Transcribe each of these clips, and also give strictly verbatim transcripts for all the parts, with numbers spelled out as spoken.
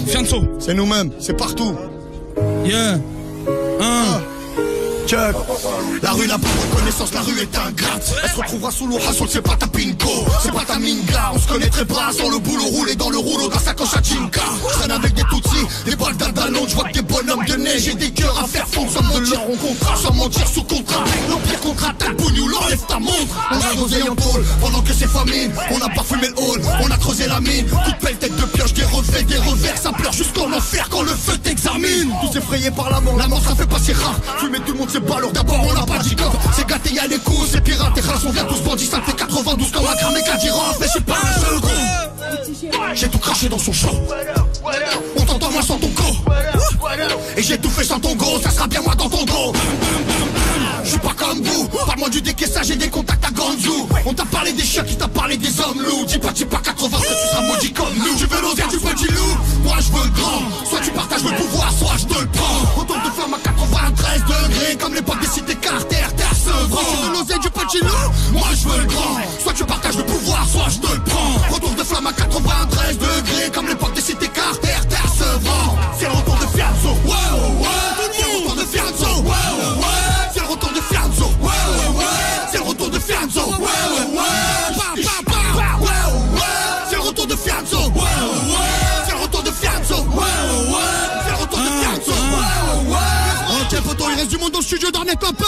Fianso. C'est nous-mêmes, c'est partout. Yeah. Un. Check. La rue n'a pas de reconnaissance, la rue est ingrate. Elle se retrouvera sous l'ouragan, c'est pas ta pinko, c'est pas ta minga. On se connaîtrait pas sans le boulot roulé dans le rouleau d'un sacoche à Chinka. Je traîne avec des tutsis, des balles d'Adalon, je vois que des bonhommes de neige et des cœurs à faire fondre. Sans mentir on contrat, sans mentir sous contrat. L'empire contre-attaque, Bougnou, l'enlève ta montre. On a dosé en pôle, pendant que c'est famine. On a parfumé le hall, on a creusé la mine. Toute belle tête de pioche, des revers, des revers. Ça pleure jusqu'en enfer quand le feu t'examine. Tous effrayés par la mort, la mort ça fait pas si rare. Fumer tout le monde c'est pas alors d'abord on n'a pas dit coffre. C'est gâté y'a les coups, c'est pirate et race. On vient tous bandits, ça fait quatre-vingt-douze comme un cramé qu'à giraffe. Mais je suis pas un seul gros. J'ai tout craché dans son show. On t'entend moi sans ton go. Et j'ai tout fait sans ton go, ça sera bien moi dans ton dos. Je suis pas comme vous, parle-moi du décaissage et des contacts à Ganzou. On t'a parlé des chiens, qui t'a parlé des hommes loups. Dis pas, dis pas quatre-vingts que tu seras maudit comme nous. Tu veux l'oser du petit loup, moi je veux le grand. Soit tu partages le pouvoir, soit je te le prends. Retourne de flamme à quatre-vingt-treize degrés, comme l'époque des cités Carter, terre Sevran. Tu veux l'oser du petit loup, moi je veux le grand. Soit tu partages le pouvoir, soit je te le prends. Retourne de flamme à quatre-vingt-treize degrés, comme l'époque des cités Carter, terre Sevran. C'est le retour de Fianso, ouais ouais. C'est le retour de Fianso, ouais ouais. C'est le retour de Fianso, ouais ouais. C'est le retour de Fianso, ouais ouais. C'est le retour de Fianso, ouais ouais. C'est le retour de Fianso, ouais ouais. C'est le retour de Fianso, ouais ouais. Ok poto, il reste du monde dans le studio d'Arnett Papa.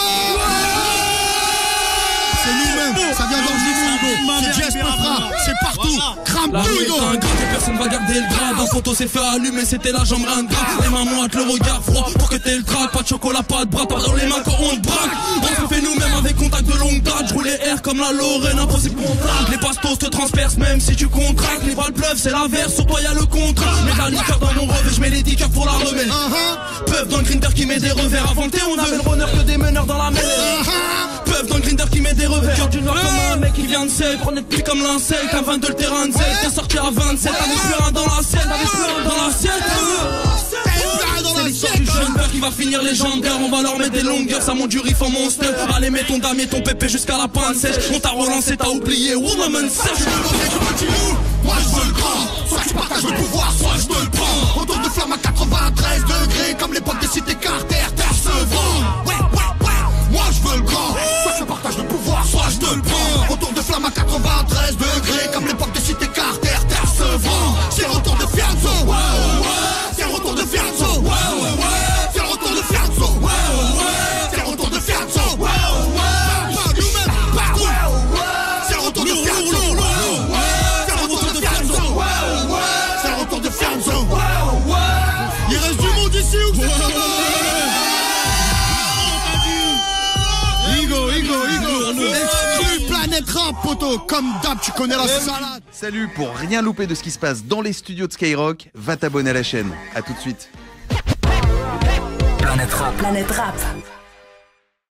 C'est nous-mêmes, ça vient dans le Hugo. C'est Jess Pafra, c'est partout. Crame La tout rue est Hugo. un grade et personne va garder le grade. La photo s'est fait allumer, c'était la jambe un grade. Les mains moites, le regard froid pour que t'aies le trac. Pas de chocolat, pas de bras, pas dans les mains quand on te braque. On se fait nous-mêmes avec contact de longue date. J'roule les airs comme la Lorraine, impossible contact. Les pastos te transpercent même si tu contractes. Les balles pleuvent, c'est l'inverse, sur toi y'a le contrat. Mets la liqueur dans mon revers, j'mets les dix cœurs pour la remettre. Peuvent dans le grinder qui met des revers. Avant le thé, on avait le runner que des meneurs dans la mêlée. Peuvent dans le grinder qui met des revers. Cœur du noir comme un mec qui vient de sel. Prenez de plus comme l'insecte. T'as vingt-deux le terrain de sel. T'es sorti à vingt-sept. T'avais plus rien dans la scène. T'avais plus rien dans l'assiette. C'est l'histoire du jeune père qui va finir légendaire. On va leur mettre des longueurs. Ça monte du riff en monster. Allez, mets ton damier, ton pépé jusqu'à la panne sèche. On t'a relancé, t'as oublié. Woman sèche. Moi je veux le grand. Soit tu partages le pouvoir, soit je te le prends. Retour de flamme à quatre-vingt-treize degrés, comme l'époque des cités Carter, terre Sevran. Ouais, ouais, ouais. Moi je veux le grand. Soit tu partages le pouvoir, soit je te le prends. Retour de flamme à quatre-vingt-treize degrés, comme l'époque des cités Carter, terre Sevran. C'est le retour de Fianso, ouais, ouais. C'est le retour de Fianso, ouais, ouais. C'est le retour de Fianso, ouais, ouais. C'est le retour de Fianso, ouais, ouais. C'est le retour de Fianso, ouais, ouais. C'est le retour de Fianso, ouais, ouais. C'est le retour de Fianso, ouais, ouais. Il reste du monde ici ou quoi? Igo, Igo, Igo, exclu Planète Rap, poto. Comme d'hab, tu connais la salade. Salut, pour rien louper de ce qui se passe dans les studios de Skyrock, va t'abonner à la chaîne. A tout de suite. Planète Rap. Planète Rap.